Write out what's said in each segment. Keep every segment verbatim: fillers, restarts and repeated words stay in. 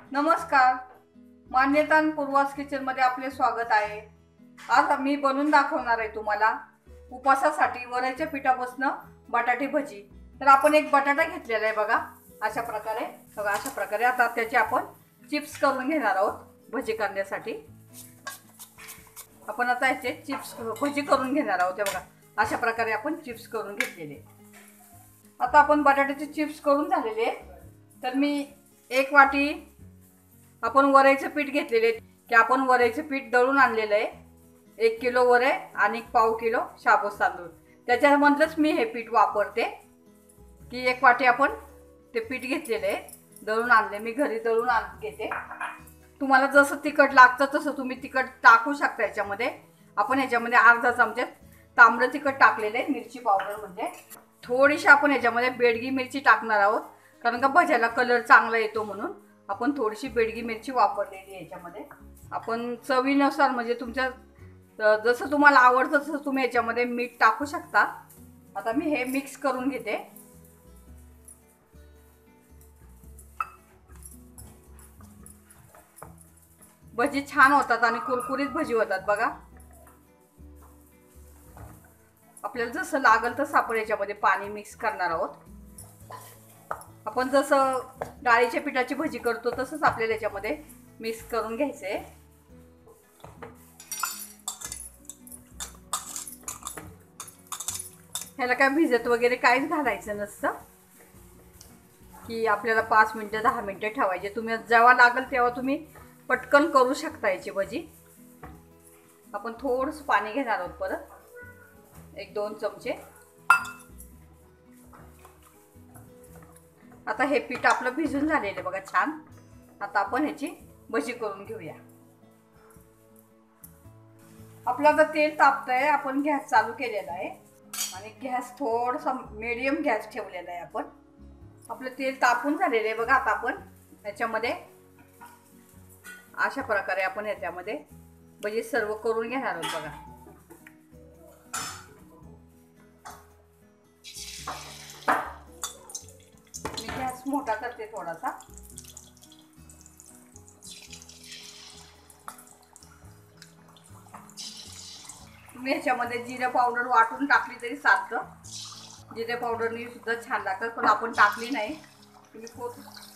नमस्कार, मान्यता पूर्वास किचन मध्ये आपले स्वागत आहे। आज मी बनवून दाखवणार आहे तुम्हाला उपवासासाठी वऱ्याच्या पिठापासून बटाटे भजी। तर आपण एक बटाटा घेतलेला आहे बघा, अशा प्रकारे बघा अशा प्रकारे आता त्याचे आपण चिप्स करून घेणार आहोत भजी करण्यासाठी। आपण आता याचे चिप्स भजी करून घेणार आहोत बघा, अशा प्रकारे आपण चिप्स करून घेतलेले। आता आपण बटाट्याचे चिप्स करून झालेले, तर मी एक वाटी आपण वऱ्याचं पीठ घेतलेले की आपण वऱ्याचं पीठ दळून आणलेलं आहे। एक किलो वरे आणि पाव किलो शाबूत तांदूळ, त्याच्यामधलंच मी हे पीठ वापरते की एक वाटी आपण ते पीठ घेतलेलं आहे, दळून आणले मी घरी दळून आण घेते। तुम्हाला जसं तिखट लागतं तसं तुम्ही तिखट टाकू शकता। याच्यामध्ये आपण याच्यामध्ये अर्धा चमचा तांबडं तिखट टाकलेलं आहे, मिरची पावडर म्हणजे थोडीशी आपण याच्यामध्ये बेडगी मिरची टाकणार आहोत, कारण का भज्याला कलर चांगला येतो म्हणून आपण थोडीशी बेडगी मिरची वापरलेली आहे याच्यामध्ये। आपण चवीनुसार म्हणजे तुमच्या जसं तुम्हाला आवडतं तसं तुम्ही याच्यामध्ये मीठ टाकू शकता। आता मी हे मिक्स करून घेते। भजी छान होतात आणि कुरकुरीत भजी होतात बघा। आपल्याला जसं लागेल तसं आपण याच्यामध्ये पाणी मिक्स करणार आहोत। आपण जसं डाळीच्या पिठाची भजी करतो तसंच आपल्याला याच्यामध्ये मिक्स करून घ्यायचंय। ह्याला काय भिजत वगैरे काहीच घालायचं नसतं की आपल्याला पाच मिनिटं दहा मिनिटं ठेवायचे। तुम्ही जेव्हा लागेल तेव्हा तुम्ही पटकन करू शकता याची भजी। आपण थोडंसं पाणी घेणार आहोत, परत एक दोन चमचे। आता हे पीठ आपलं भिजून झालेलं बघा छान। आता आपण ह्याची भजी करून घेऊया। आपलं आता तेल तापतंय, आपण गॅस चालू केलेला आहे आणि गॅस थोडासा मीडियम गॅस ठेवलेला आहे आपण। आपलं तेल तापून झालेलं आहे बघा। आता आपण याच्यामध्ये अशा प्रकारे आपण याच्यामध्ये भजी सर्व करून घेणार आहोत बघा। मी गॅस मोठा करते थोडासा। तुम्ही याच्यामध्ये जिरे पावडर वाटून टाकली तरी चालतं, जिरे पावडरनी सुद्धा छान लागतात, पण आपण टाकली नाही। तुम्ही खूप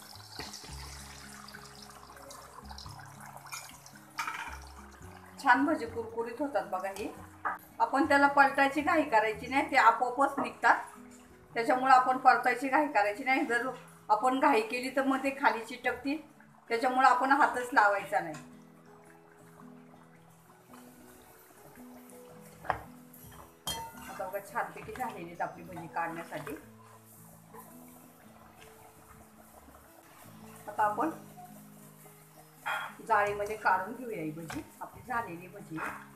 छान भजी कुरकुरीत होतात बघा ही। आपण त्याला पलटायची घाई करायची नाही, ते आपोआपच निघतात, त्याच्यामुळे आपण परतायची घाई करायची नाही। जर आपण घाई केली तर मग ते खाली चिटकतील, त्याच्यामुळे आपण हातच लावायचा नाही। आता बघा छानपैकी झालेली आहेत आपली भजी काढण्यासाठी। आता आपण जाळीमध्ये काढून घेऊया ही भजी, आपली झालेली भजी।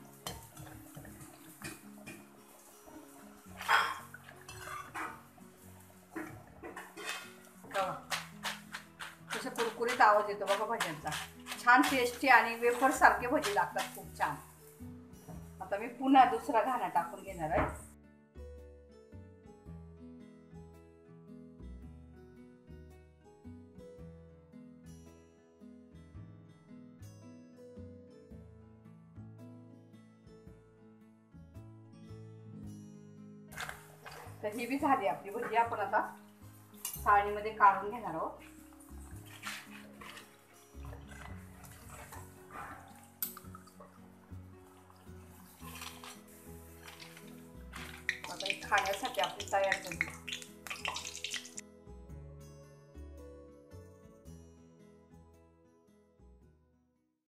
कशा कुरकुरीत आवाज येतो बघा भज्यांचा, छान टेस्टी आणि वेफर सारखे भजी लागतात, खूप छान। आता मी पुन्हा दुसरा घाणा टाकून घेणार आहे। तर ही बी झाली आपली भजी, आपण आता चाळणीमध्ये काढून घेणार आहोत। आता ही खाण्यासाठी आपली तयार झाली।